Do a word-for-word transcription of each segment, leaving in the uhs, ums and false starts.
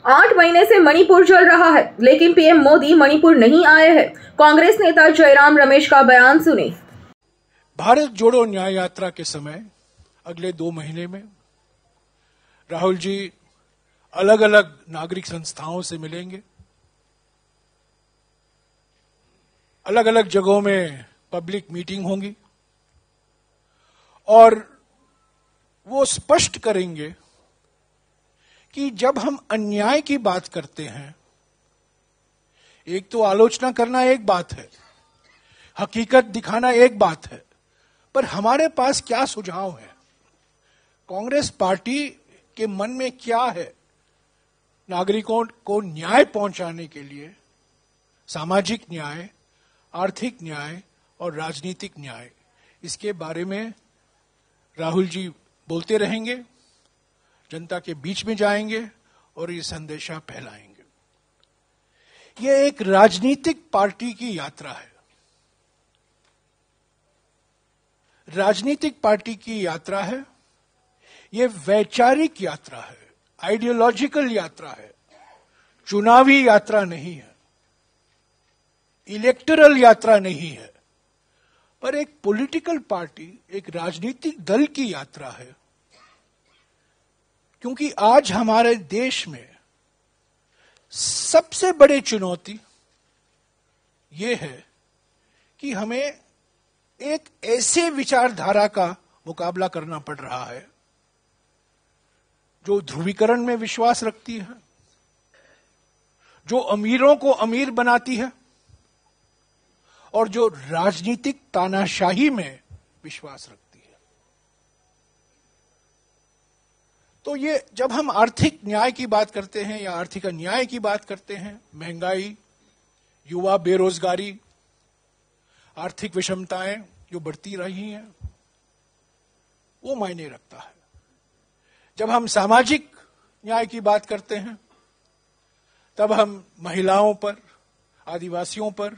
आठ महीने से मणिपुर जल रहा है, लेकिन पीएम मोदी मणिपुर नहीं आए हैं। कांग्रेस नेता जयराम रमेश का बयान सुने। भारत जोड़ो न्याय यात्रा के समय अगले दो महीने में राहुल जी अलग अलग नागरिक संस्थाओं से मिलेंगे, अलग अलग जगहों में पब्लिक मीटिंग होंगी और वो स्पष्ट करेंगे कि जब हम अन्याय की बात करते हैं, एक तो आलोचना करना एक बात है, हकीकत दिखाना एक बात है, पर हमारे पास क्या सुझाव है, कांग्रेस पार्टी के मन में क्या है नागरिकों को न्याय पहुंचाने के लिए, सामाजिक न्याय, आर्थिक न्याय और राजनीतिक न्याय, इसके बारे में राहुल जी बोलते रहेंगे, जनता के बीच में जाएंगे और ये संदेशा फैलाएंगे। ये एक राजनीतिक पार्टी की यात्रा है, राजनीतिक पार्टी की यात्रा है, ये वैचारिक यात्रा है, आइडियोलॉजिकल यात्रा है, चुनावी यात्रा नहीं है, इलेक्टरल यात्रा नहीं है, पर एक पॉलिटिकल पार्टी, एक राजनीतिक दल की यात्रा है। क्योंकि आज हमारे देश में सबसे बड़ी चुनौती यह है कि हमें एक ऐसे विचारधारा का मुकाबला करना पड़ रहा है जो ध्रुवीकरण में विश्वास रखती है, जो अमीरों को अमीर बनाती है और जो राजनीतिक तानाशाही में विश्वास रखती है। तो ये जब हम आर्थिक न्याय की बात करते हैं या आर्थिक अन्याय की बात करते हैं, महंगाई, युवा बेरोजगारी, आर्थिक विषमताएं जो बढ़ती रही हैं, वो मायने रखता है। जब हम सामाजिक न्याय की बात करते हैं, तब हम महिलाओं पर, आदिवासियों पर,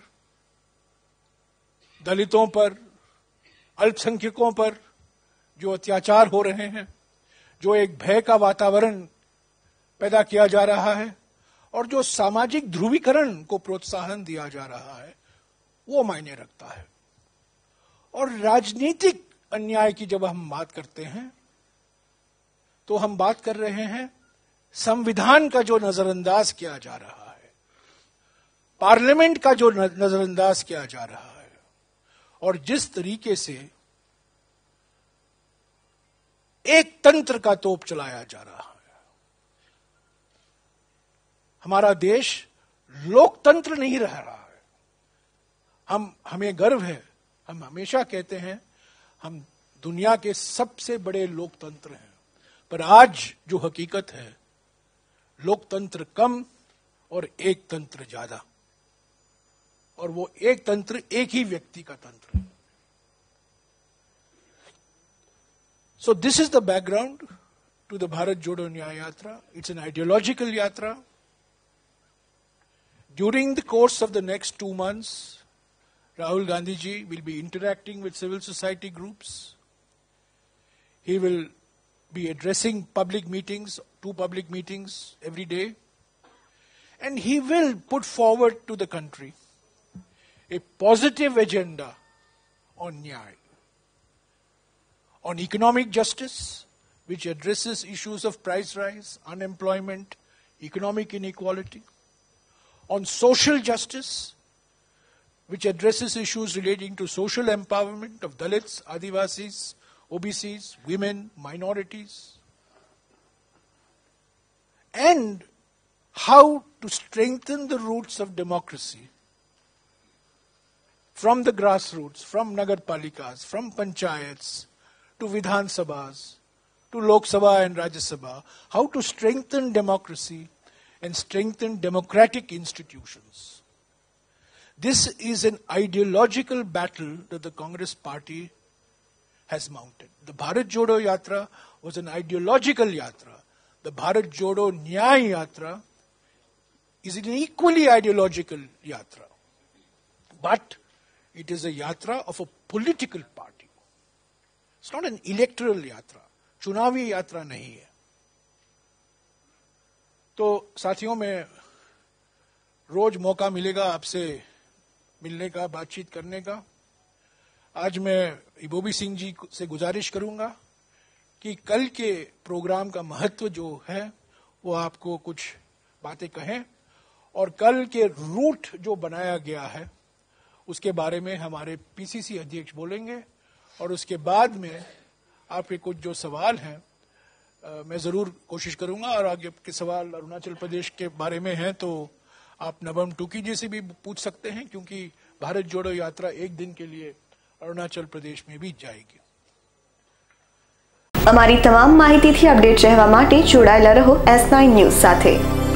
दलितों पर, अल्पसंख्यकों पर जो अत्याचार हो रहे हैं, जो एक भय का वातावरण पैदा किया जा रहा है और जो सामाजिक ध्रुवीकरण को प्रोत्साहन दिया जा रहा है, वो मायने रखता है। और राजनीतिक अन्याय की जब हम बात करते हैं तो हम बात कर रहे हैं संविधान का जो नजरअंदाज किया जा रहा है, पार्लियामेंट का जो नजरअंदाज किया जा रहा है और जिस तरीके से एक तंत्र का तोप चलाया जा रहा है। हमारा देश लोकतंत्र नहीं रह रहा है। हम हमें गर्व है, हम हमेशा कहते हैं हम दुनिया के सबसे बड़े लोकतंत्र हैं, पर आज जो हकीकत है, लोकतंत्र कम और एक तंत्र ज्यादा, और वो एक तंत्र एक ही व्यक्ति का तंत्र है। So this is the background to the Bharat Jodo Nyaya Yatra. It's an ideological yatra. During the course of the next two months, Rahul Gandhi ji will be interacting with civil society groups. He will be addressing public meetings, two public meetings every day. And he will put forward to the country a positive agenda on Nyaya, on economic justice, which addresses issues of price rise, unemployment, economic inequality, on social justice, which addresses issues relating to social empowerment of Dalits, Adivasis, O B Cs, women, minorities, and how to strengthen the roots of democracy from the grassroots, from Nagar Palikas, from Panchayats, to Vidhan Sabhas, to Lok Sabha and Rajya Sabha, how to strengthen democracy and strengthen democratic institutions. This is an ideological battle that the Congress party has mounted. The Bharat Jodo Yatra was an ideological yatra. The Bharat Jodo Nyaya Yatra is an equally ideological yatra. But it is a yatra of a political party. It's not an electoral yatra. चुनावी यात्रा नहीं है। तो साथियों, में रोज मौका मिलेगा आपसे मिलने का, बातचीत करने का। आज मैं इबोबी सिंह जी से गुजारिश करूंगा कि कल के प्रोग्राम का महत्व जो है वो आपको कुछ बातें कहें, और कल के रूट जो बनाया गया है उसके बारे में हमारे पीसीसी अध्यक्ष बोलेंगे, और उसके बाद में आपके कुछ जो सवाल हैं आ, मैं जरूर कोशिश करूंगा। और आगे के सवाल अरुणाचल प्रदेश के बारे में हैं तो आप नवम टूकी जी से भी पूछ सकते हैं, क्योंकि भारत जोड़ो यात्रा एक दिन के लिए अरुणाचल प्रदेश में भी जाएगी। અમારી તમામ માહિતીથી અપડેટ રહેવા માટે જોડાયેલા રહો એસ નાઇન ન્યૂઝ સાથે।